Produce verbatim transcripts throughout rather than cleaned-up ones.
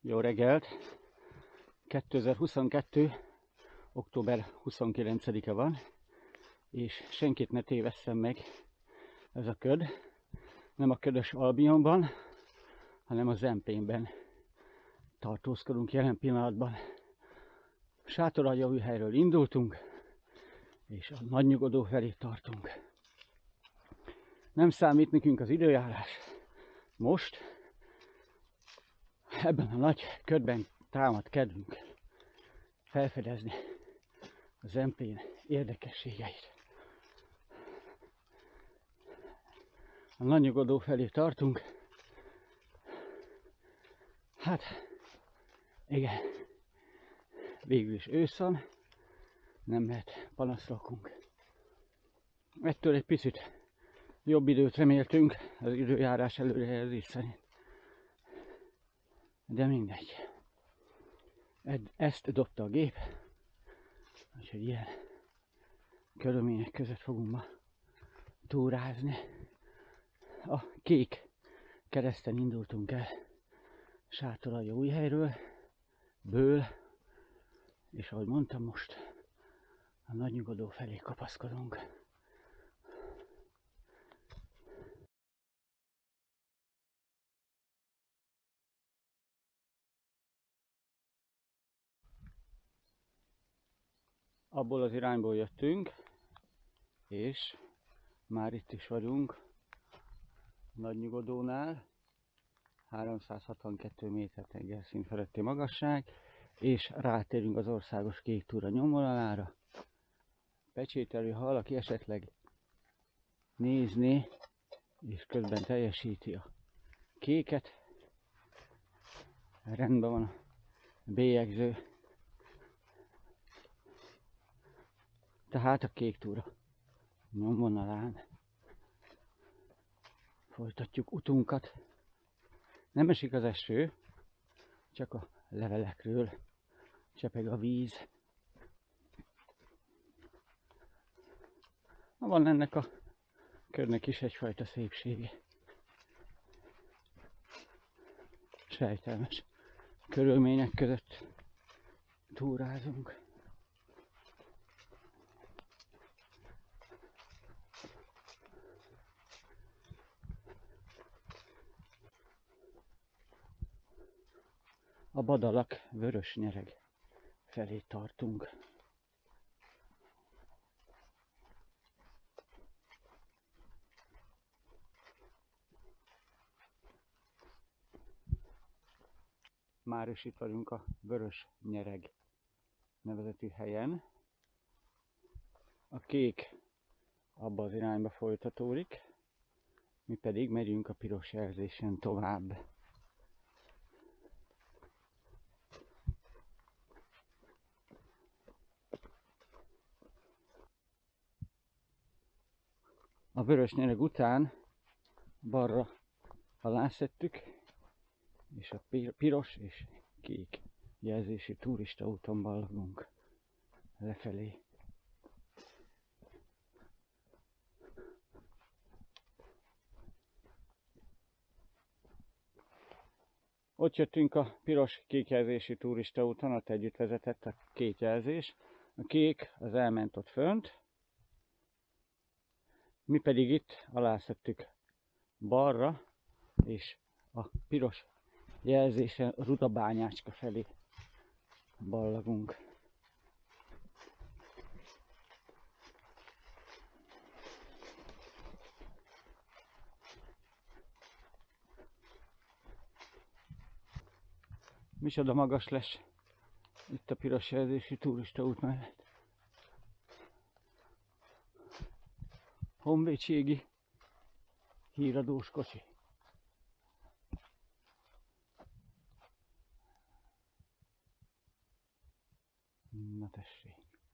Jó reggelt! kétezer-huszonkettő. október huszonkilencedike van, és senkit ne tévesszem meg, ez a köd nem a ködös Albionban, hanem a Zemplénben tartózkodunk jelen pillanatban. Sátoraljaújhelyről indultunk, és a Nagynyugodó felé tartunk. Nem számít nekünk az időjárás. Most, ebben a nagy ködben támad kedvünk felfedezni a Zemplén érdekességeit. A Nagynyugodó felé tartunk. Hát, igen, végül is ősz van, nem lehet panaszolkunk. Ettől egy picit jobb időt reméltünk az időjárás előrejelzés szerint. De mindegy. Ezt dobta a gép, úgyhogy ilyen körülmények között fogunk ma túrázni. A Kék kereszten indultunk el Sátoraljaújhelyről, ből, és ahogy mondtam, most a Nagynyugodó felé kapaszkodunk. Abból az irányból jöttünk, és már itt is vagyunk Nagynyugodónál, háromszázhatvankettő méter tengerszint feletti magasság, és rátérünk az országos kék túra nyomvonalára. Pecsételő, ha valaki esetleg nézné, és közben teljesíti a kéket, rendben van a bélyegző. Tehát a kék túra nyomvonalán folytatjuk utunkat. Nem esik az eső, csak a levelekről csepeg a víz. Van ennek a körnek is egyfajta szépsége. Sejtelmes körülmények között túrázunk. A Badalak Vörösnyereg felé tartunk. Már is itt vagyunk a Vörösnyereg nevezetű helyen. A Kék abba az irányba folytatódik, mi pedig megyünk a piros jelzésen tovább. A Vörösnyereg után balra alászettük, és a piros és kék jelzésű turista úton ballagunk lefelé. Ott jöttünk a piros-kék jelzésű turista úton, ott együtt vezetett a két jelzés. A kék az elment ott fönt, mi pedig itt alászettük balra, és a piros jelzésen Rudabányácska felé ballagunk. Micsoda magas lesz itt a piros jelzésű turista út mellett. Honvédségi híradós kocsi. Na tessék.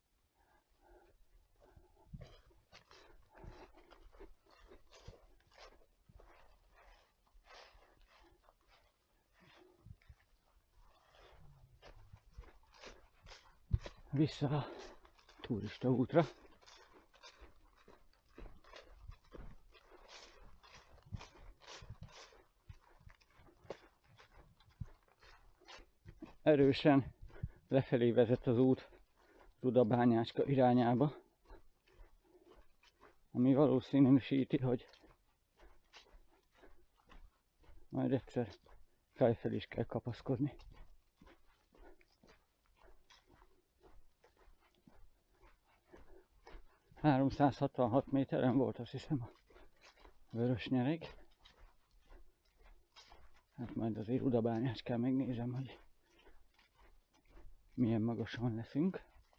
Vissza a turista útra. erősen lefelé vezet az út Rudabányácska irányába, ami valószínűsíti, hogy majd egyszer felfelé is kell kapaszkodni. háromszázhatvanhat méteren volt, azt hiszem, a Vörösnyereg. Hát majd azért Rudabányácskán megnézem, hogy milyen magasan leszünk.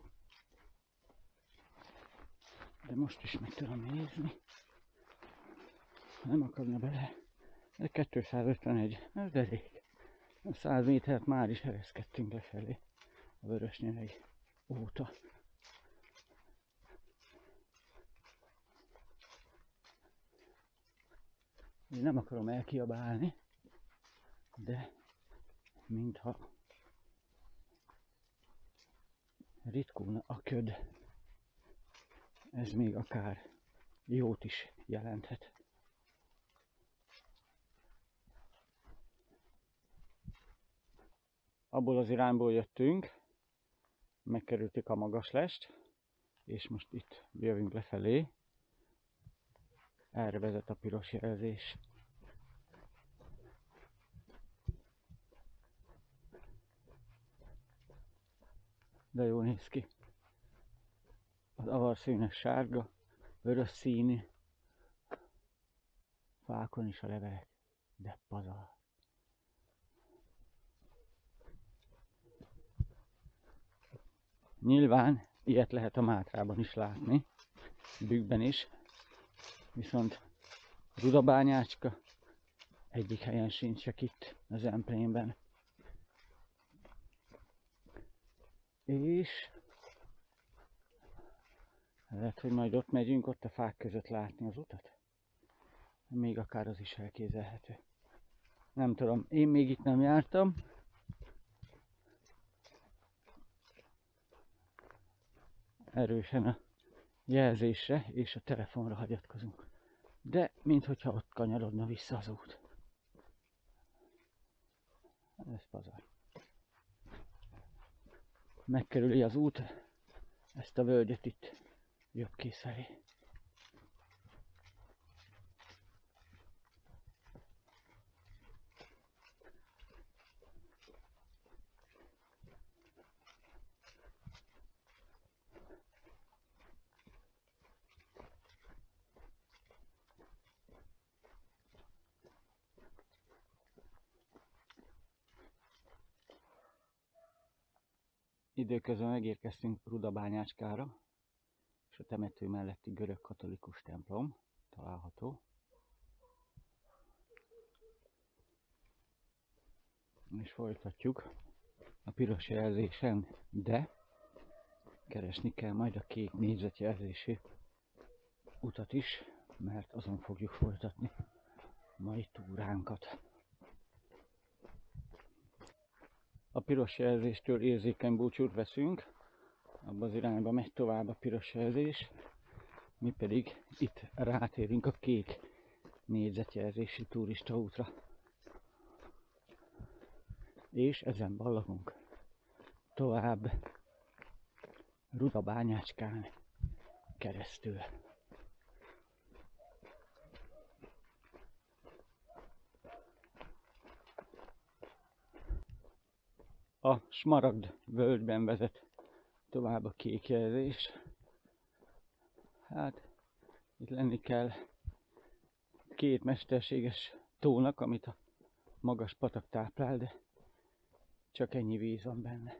De most is meg tudom nézni. Nem akarna bele. De kétszázötvenegy, ez elég. A száz métert már is ereszkedtünk lefelé a Vörösnyereg óta. Én nem akarom elkiabálni, de mintha ritkulna a köd, ez még akár jót is jelenthet. Abból az irányból jöttünk, megkerültük a Magaslest, és most itt jövünk lefelé. Erre vezet a piros jelzés. De jól néz ki. Az avarszínes sárga, vörös színű, fákon is a levelek, de pazar. Nyilván ilyet lehet a Mátrában is látni, Bükkben is, viszont Rudabányácska egyik helyen sincsek itt az Emplénben. És lehet, hogy majd ott megyünk, ott a fák között látni az utat. Még akár az is elképzelhető. Nem tudom, én még itt nem jártam. Erősen a jelzésre és a telefonra hagyatkozunk. De minthogyha ott kanyarodna vissza az út. Ez pazar. Megkerüli az út ezt a völgyet itt Jobbkész felé. Időközben megérkeztünk Rudabányácskára, és a temető melletti görög katolikus templom található. És folytatjuk a piros jelzésen, de keresni kell majd a kék négyzetjelzésű utat is, mert azon fogjuk folytatni mai túránkat. A piros jelzéstől érzékeny búcsút veszünk, abba az irányba megy tovább a piros jelzés, mi pedig itt rátérünk a kék négyzetjelzésű turista útra. És ezen ballagunk tovább Rudabányácskán keresztül. A Smaragd völgyben vezet tovább a kék jelzés. Hát itt lenni kell két mesterséges tónak, amit a magas patak táplál, de csak ennyi víz van benne.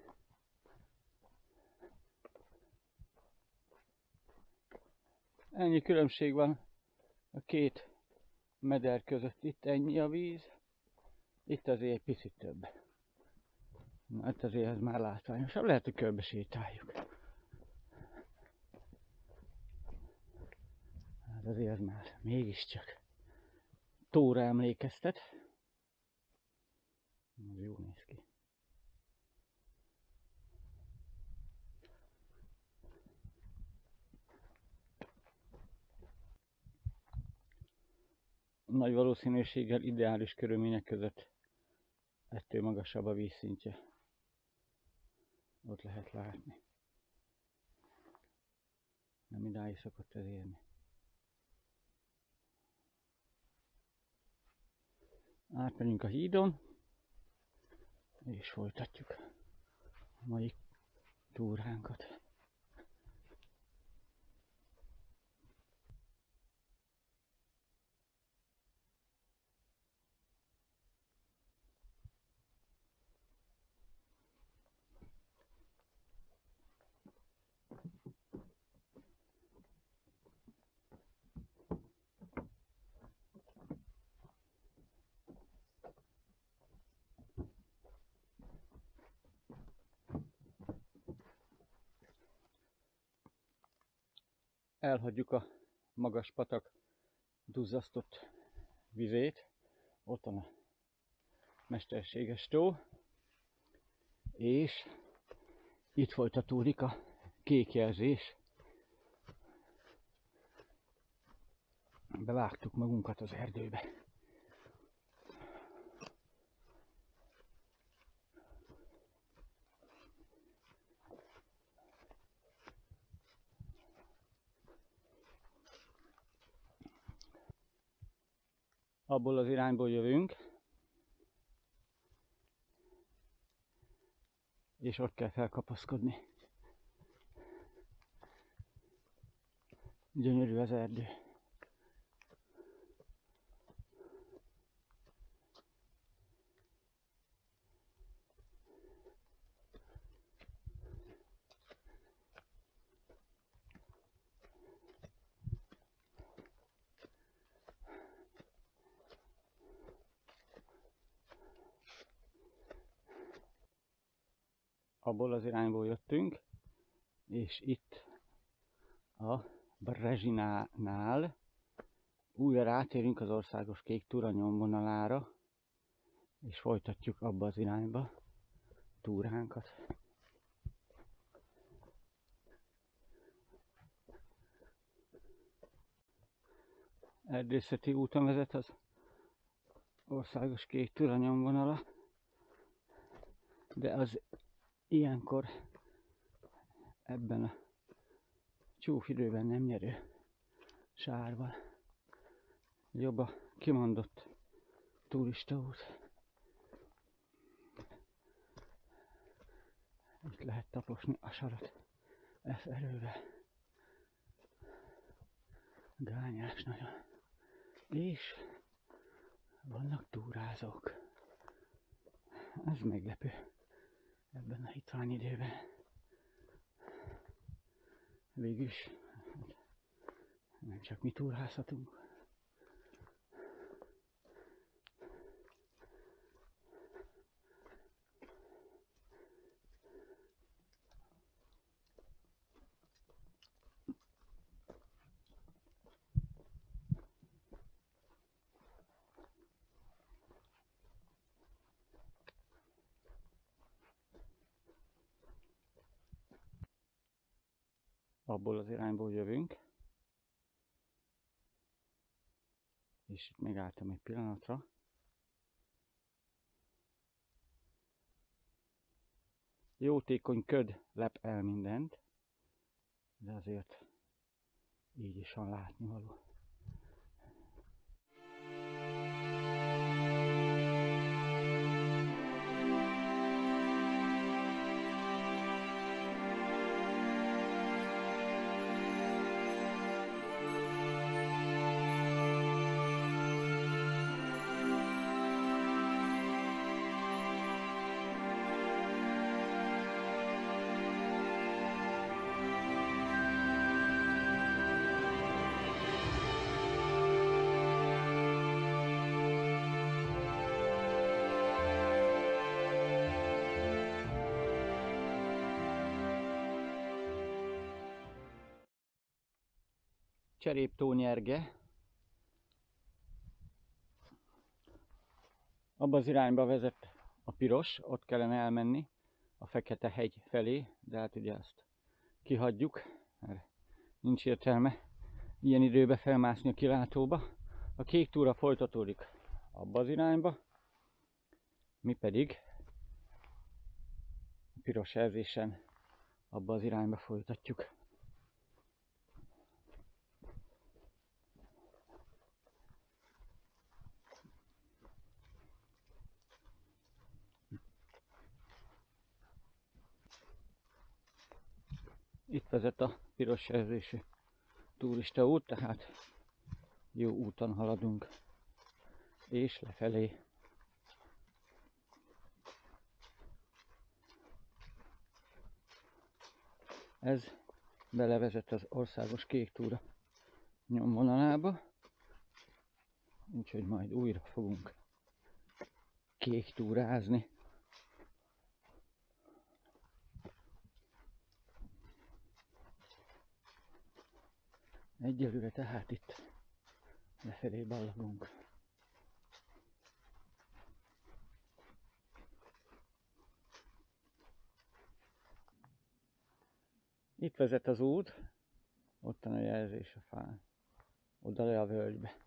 Ennyi különbség van a két meder között. Itt ennyi a víz, itt azért egy picit több. Hát azért ez már látványosabb, lehet, hogy körbe sétáljuk. Hát azért ez már mégiscsak tóra emlékeztet. Ez jól néz ki. Nagy valószínűséggel ideális körülmények között ettől magasabb a vízszintje Ott lehet látni. Nem idáig szokott ez érni. Átmegyünk a hídon, és folytatjuk a mai túránkat. Elhagyjuk a magas patak duzzasztott vizét, ott van a mesterséges tó, és itt folytatódik a kék jelzés. Bevágtuk magunkat az erdőbe. Abból az irányból jövünk, és ott kell felkapaszkodni. Gyönyörű az erdő. Abból az irányból jöttünk, és itt a Brezsinánál újra rátérünk az országos kék túra nyomvonalára, és folytatjuk abba az irányba túránkat. Erdészeti úton vezet az országos kék túra nyomvonala, de az ilyenkor ebben a csúfidőben nem nyerő sárban. Jobb a kimondott turistaút. Itt lehet taposni a sarat F erővel. Gányás nagyon. És vannak túrázók. Ez meglepő ebben a hitvány időben. Végülis nem csak mi túrázhatunk. Abból az irányból jövünk, és itt megálltam egy pillanatra. Jótékony köd lep el mindent, de azért így is van látnivaló. Cseréptó nyerge. Abba az irányba vezet a piros, ott kellene elmenni a Fekete hegy felé, de hát ugye azt kihagyjuk, mert nincs értelme ilyen időbe felmászni a kilátóba. A kék túra folytatódik abba az irányba, mi pedig a piros jelzésen abba az irányba folytatjuk. Itt vezet a piros jelzésű turista út, tehát jó úton haladunk, és lefelé. Ez belevezet az országos kék túra nyomvonalába, úgyhogy majd újra fogunk kék túrázni. Egyelőre tehát itt lefelé ballagunk. Itt vezet az út, ottan a jelzés a fán, oda le a völgybe.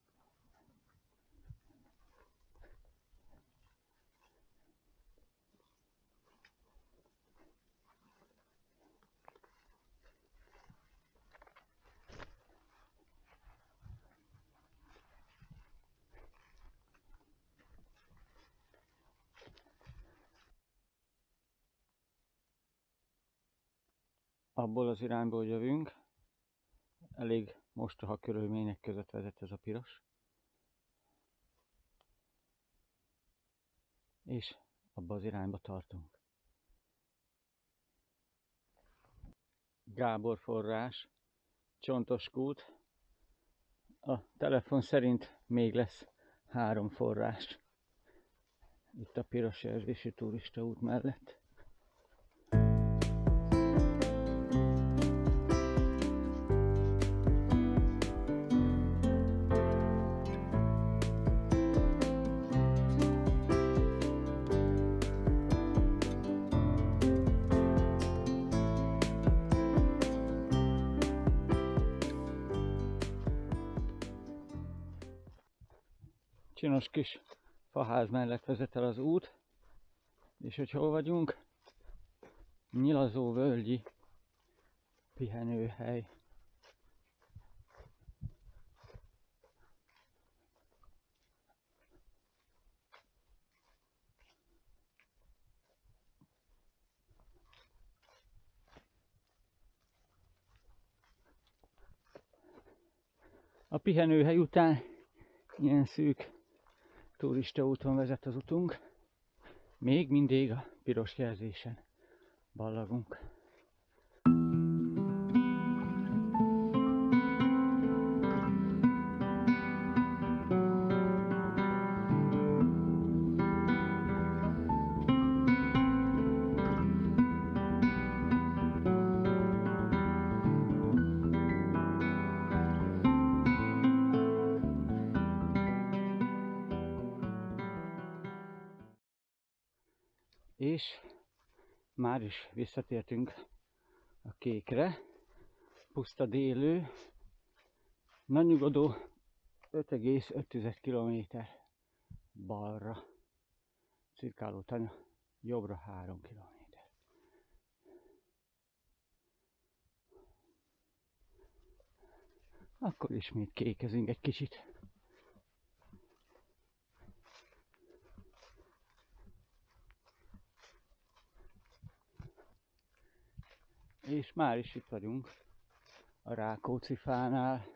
Abból az irányból jövünk, elég mostoha körülmények között vezet ez a piros. És abba az irányba tartunk. Gábor forrás, Csontos kút. A telefon szerint még lesz három forrás itt a piros jelzésű turista út mellett. Csinos kis faház mellett vezet el az út, és hogy hol vagyunk? Nyilazó völgyi pihenőhely. A pihenőhely után ilyen szűk turista úton vezet az utunk, még mindig a piros jelzésen ballagunk. És már is visszatértünk a kékre, puszta délő, Nagynyugodó öt egész öt kilométer balra, Cirkálótanya jobbra három kilométer. Akkor ismét kékezünk egy kicsit. És már is itt vagyunk a Rákóczi fánál.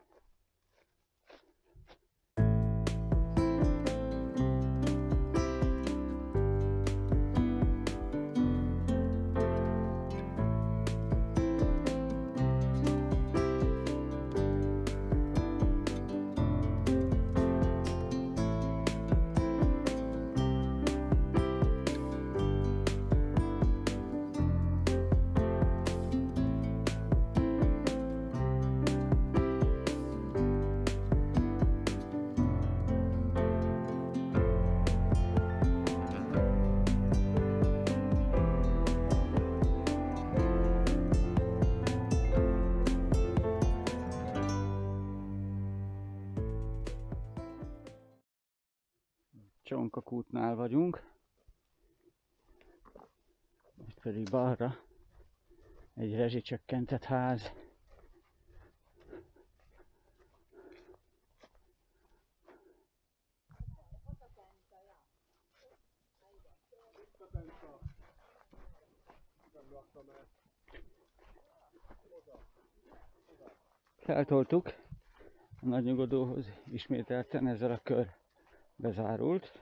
Csonkakútnál vagyunk. itt pedig balra egy rezsicsökkentett ház. Feltoltuk a Nagynyugodóhoz, ismételten ezzel a kör bezárult,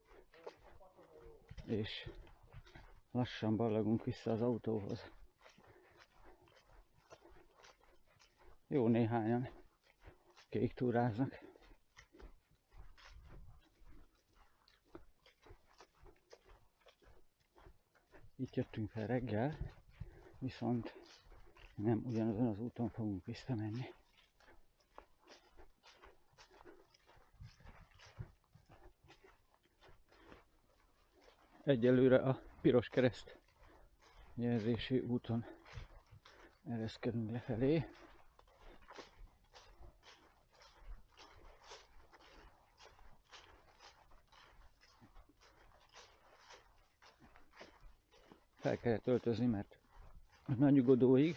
és lassan ballagunk vissza az autóhoz. Jó néhányan kék túráznak. Itt jöttünk fel reggel, viszont nem ugyanazon az úton fogunk visszamenni. Egyelőre a piros kereszt jelzésű úton ereszkedünk lefelé. Fel kellett öltözni, mert a Nagynyugodóig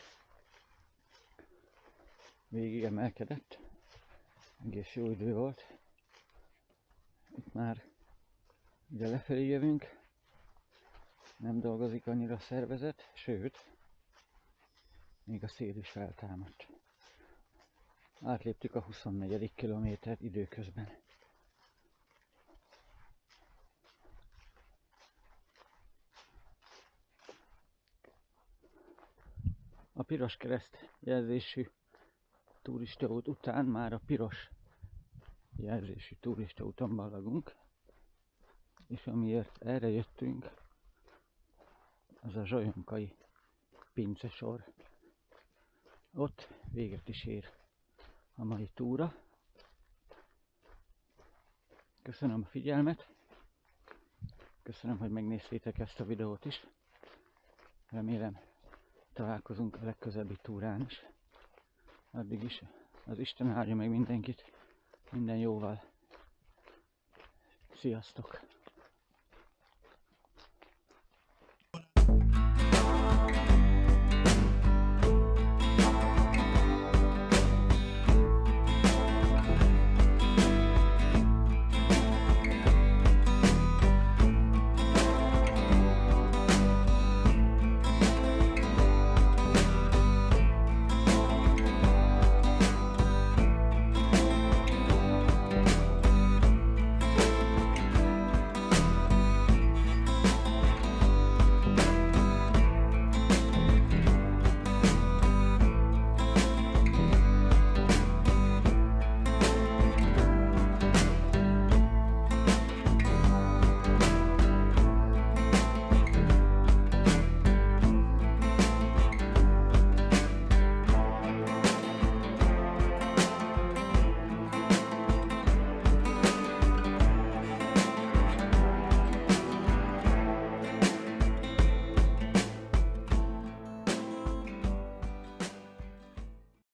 végig emelkedett. Egész jó idő volt. Itt már ugye lefelé jövünk. Nem dolgozik annyira a szervezet, sőt, még a szél is feltámadt. Átléptük a huszonnegyedik kilométert időközben. A piros kereszt jelzésű turistaút után már a piros jelzésű turistaúton ballagunk, és amiért erre jöttünk, az a zsolyonkai pincesor. Ott véget is ér a mai túra. Köszönöm a figyelmet, köszönöm, hogy megnéztétek ezt a videót is. Remélem találkozunk a legközelebbi túrán is. Addig is az Isten áldja meg mindenkit, minden jóval. Sziasztok!